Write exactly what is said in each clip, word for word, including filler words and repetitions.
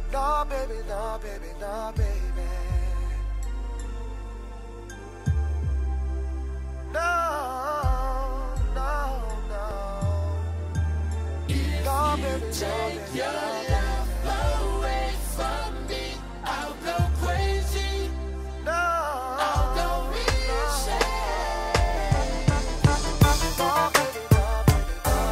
No, baby, no, baby, no, baby. No, no, no. If No, you baby, no, take baby, your no, love away from me, I'll go crazy. no, I'll go insane. no, baby, no, baby, no,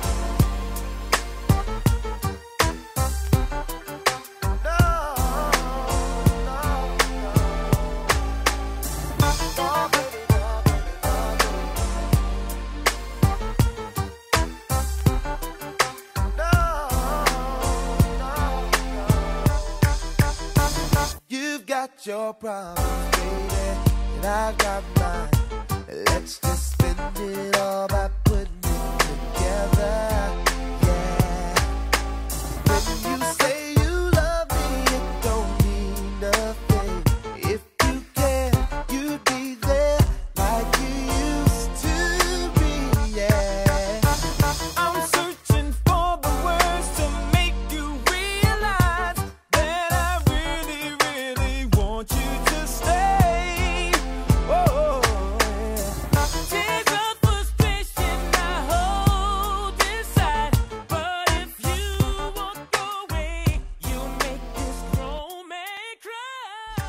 You've got your problems, baby, and I've got mine. Let's just spend it all by putting it together. Yeah. When you say you love me, it don't mean nothing. If you care, you'd be there like you used to be. Yeah. I'm searching for the words to make you realize that I really, really want you to stay. Oh, yeah. Tears of frustration I hold inside, but if you walk away, you'll make this grown man cry.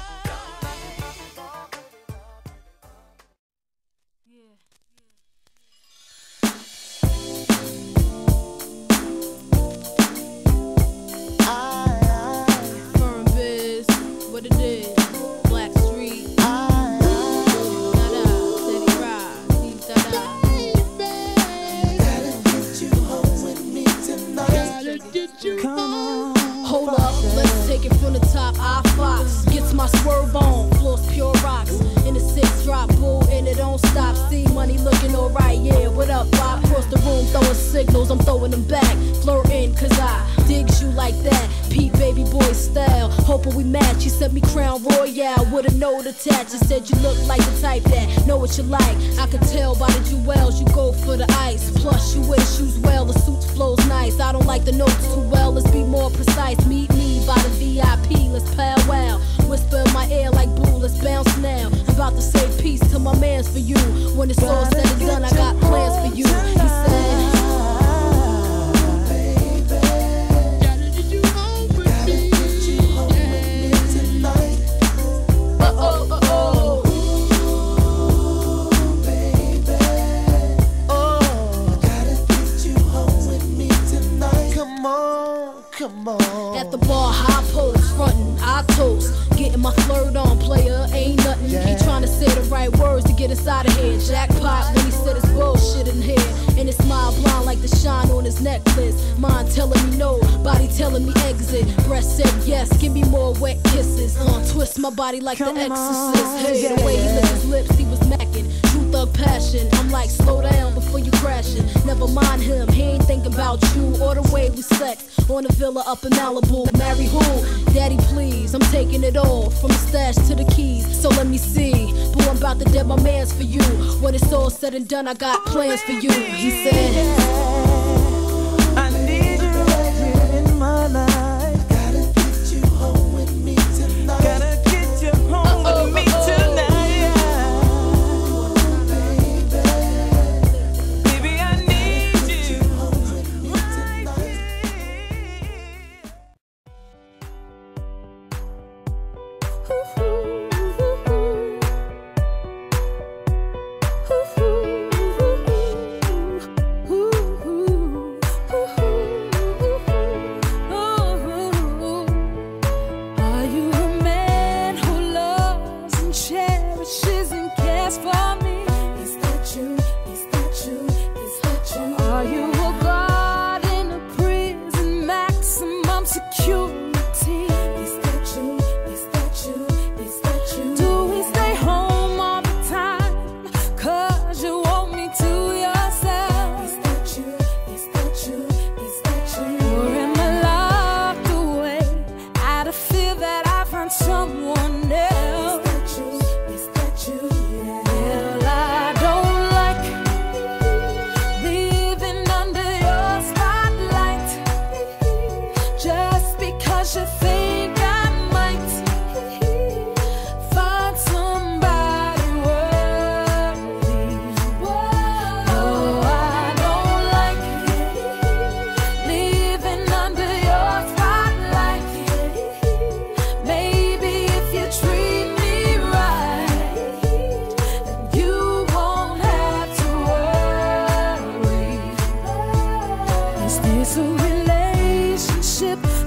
Yeah. Firm biz, what it is, Black Street. Da-da, steady ride, deep da-da. Hold up, let's take it from the top. I Fox gets my swerve on, floors pure rocks. In the six drop, boo, and it don't stop. See money looking alright, yeah. What up, Bob? Across the room, throwing signals, I'm throwing them back. Flirting, cause I digs you like that. Pete baby boy style, hoping we match. You sent me Crown Royale with a note attached. You said you look like the type that know what you like. I could tell by the jewels, you go for the ice. Plus, you wear the shoes well, the suit flows nice. I don't like the notes too well, let's be more precise. Meet me by the V I P, let's powwow. Whisper in my ear like boo, let's bounce now. I'm about to say peace to my mans for you. When it's all said and done, I got plans for you. He said, uh-oh, uh-oh. Come on, come on. At the bar, high post, frontin', I toast. Getting my flirt on, player, ain't nothing. Yeah. He trying to say the right words to get us out of here. Jackpot when he said his bullshit in here. And his smile blind like the shine on his necklace. Mind telling me no, body telling me exit. Breast said yes, give me more wet kisses. Uh, twist my body like Come the exorcist. on, Hey, the way he licked his lips, he was macking. True thug passion. I'm like, slow down before you crashing. Never mind him, he ain't thinking about you or the way we sex. On a villa up in Malibu. Marry who? Daddy, please. I'm taking it all from the stash to the keys. So let me see. Boo, I'm about to dead my mans for you. When it's all said and done, I got plans for you. He said, I need you right here in my life. Gotta get you home with me tonight. Gotta get you home with me tonight. Baby, I need you right are you a man who loves and cherishes and cares for me? Is that you? Is that you? Is that you? Are you a guard in a prison, maximum security? Is that you? Is that you? Is that you? Do we stay home all the time? Cause you want me to yourself. Is that you? Is that you? Is that you? Or am I locked away out of fear that I find someone else? Is that you? Is that you? Yeah. Well, I don't like living under your spotlight just because you think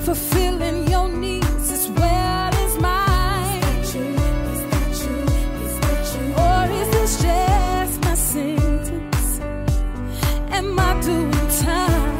fulfilling your needs as well as mine. Is that you? Is that you? Or is this just my sentence? Am I doing time?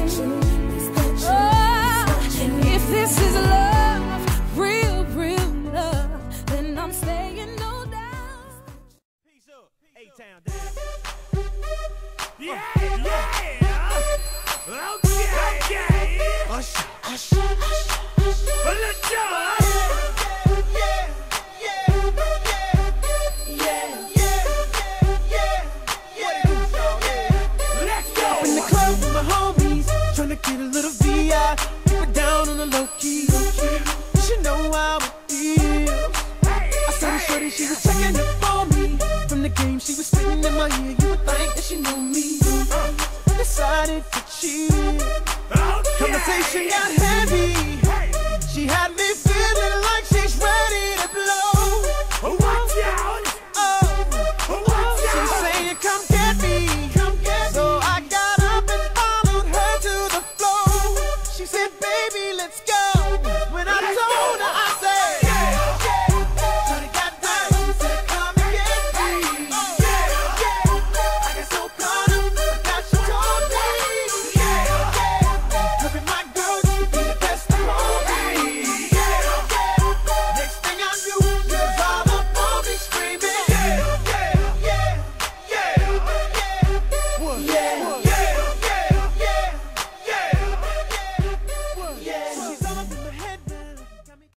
Oh, if this is love, real, real love, then I'm staying no doubt. Peace up, A-Town down. Yeah, yeah. Okay, okay. Hush, hush, hush, hush. Let's go. Yeah, yeah, yeah, yeah, yeah, yeah, yeah, yeah. Let's go. In the club with my homies, tryna get a little V I, keep it down on the low key. You should know how it feels. I saw the shorty, she was checking up for me. From the game, she was spitting in my ear. You would think that she knew me. Decided to chill. Conversation got heavy. She had me feeling like she's ready to blow. Watch out. Oh, she's saying, "Come get me." So I got up and followed her to the floor. She said, "Baby, let's go." When I told her, I said,